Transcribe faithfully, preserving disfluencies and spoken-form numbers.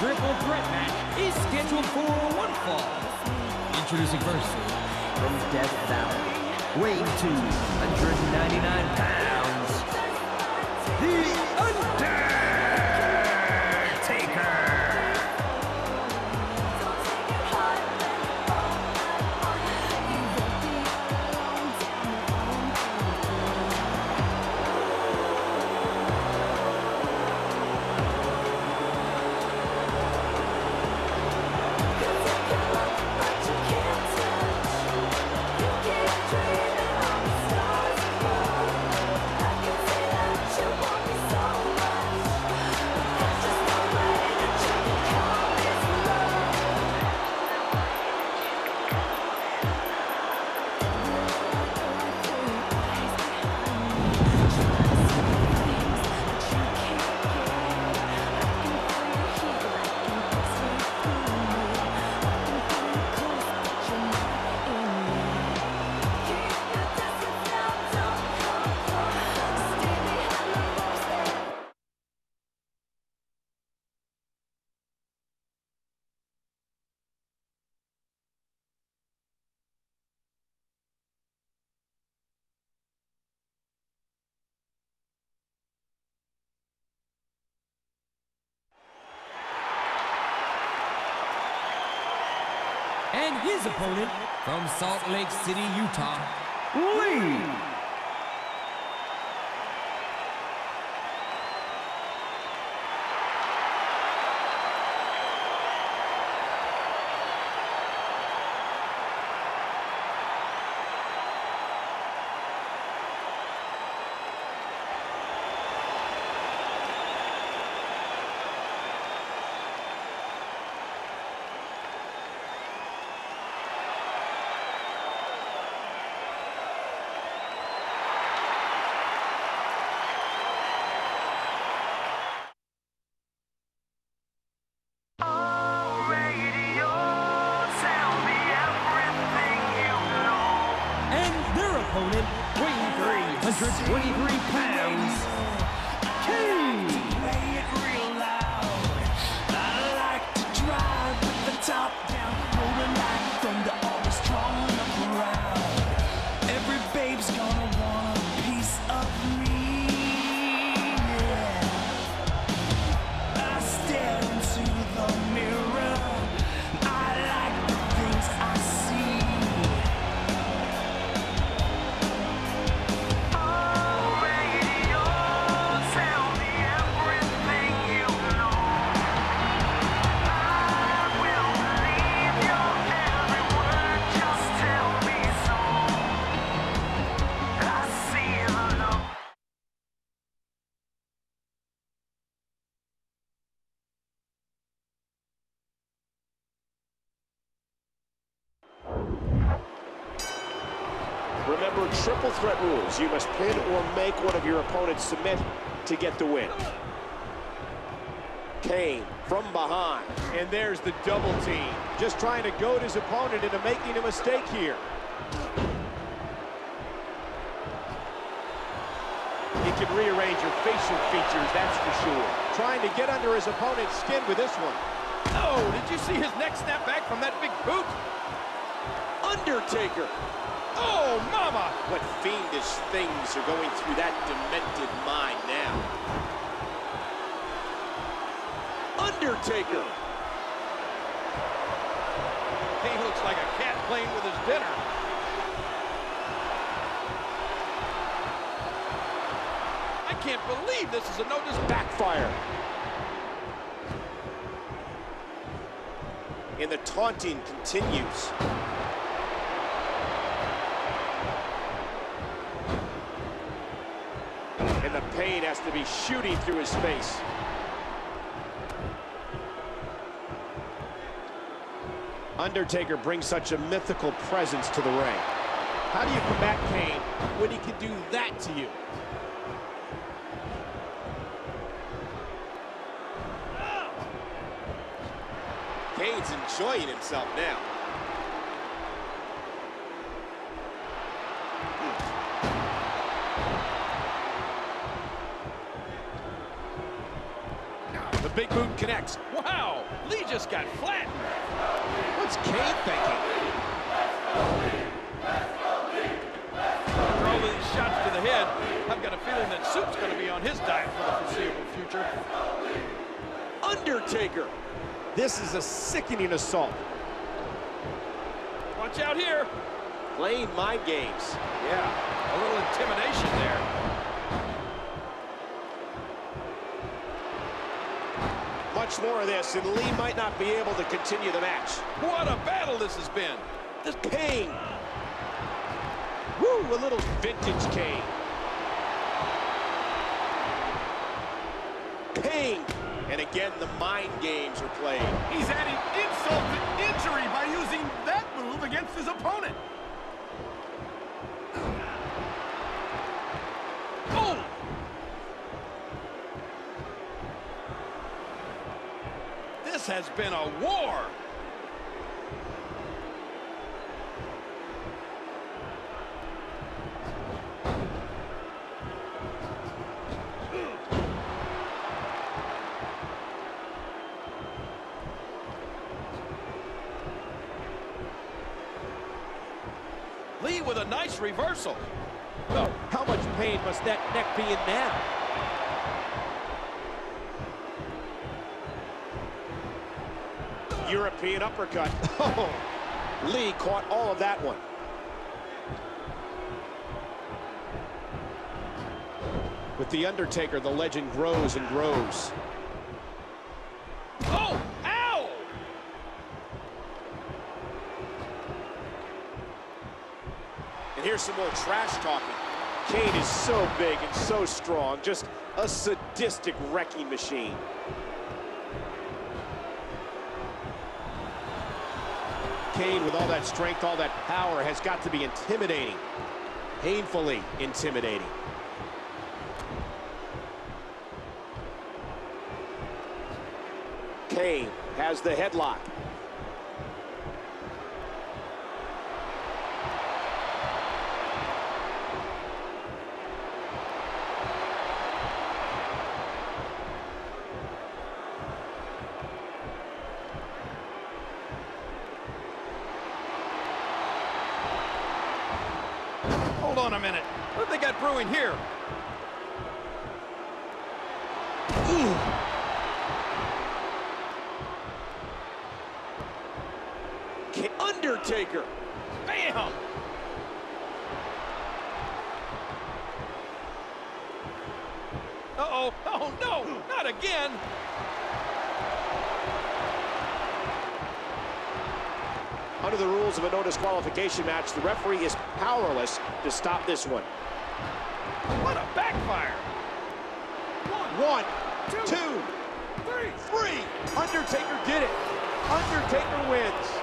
triple threat match is scheduled for one fall. Introducing first, from Death Valley, weighing two hundred ninety-nine pounds, the Undertaker! And his opponent, from Salt Lake City, Utah, Lee. Opponent, weighing three hundred twenty-three pounds, Kane. Play it real loud. I like to drive with the top down, rolling like thunder, always drawing a crowd. Every babe's gonna want a piece of me. Yeah. I stare into the mirror. I like the things I see. Remember, triple threat rules. You must pin or make one of your opponents submit to get the win. Kane from behind. And there's the double team. Just trying to goad his opponent into making a mistake here. He can rearrange your facial features, that's for sure. Trying to get under his opponent's skin with this one. Oh, did you see his neck snap back from that big boot? Undertaker. Oh, mama! What fiendish things are going through that demented mind now. Undertaker. He looks like a cat playing with his dinner. I can't believe this is a no-dis backfire. And the taunting continues. And the pain has to be shooting through his face. Undertaker brings such a mythical presence to the ring. How do you combat Kane when he can do that to you? Kane's enjoying himself now. The big boot connects. Wow! Lee just got flattened. What's Kane thinking? For all of these shots to the head, I've got a feeling that Soup's going to be on his diet for the foreseeable future. Undertaker. This is a sickening assault. Watch out here. Playing mind games. Yeah, a little intimidation there. Much more of this, and Lee might not be able to continue the match. What a battle this has been. This Kane. Woo, a little vintage Kane. Kane. And again, the mind games are played. He's adding insult to injury by using that move against his opponent. Oh! This has been a war. Lee with a nice reversal. Oh, how much pain must that neck be in now? European uppercut. Oh, Lee caught all of that one. With the Undertaker, the legend grows and grows. Oh, ow! And here's some more trash talking. Kane is so big and so strong, just a sadistic wrecking machine. Kane, with all that strength, all that power, has got to be intimidating. Painfully intimidating. Kane has the headlock. Hold on a minute. What have they got brewing here? Ooh. Undertaker. Bam! Uh-oh. Oh, no, not again. Under the rules of a no disqualification match, the referee is powerless to stop this one. What a backfire. One, two, three, three. Undertaker did it. Undertaker wins.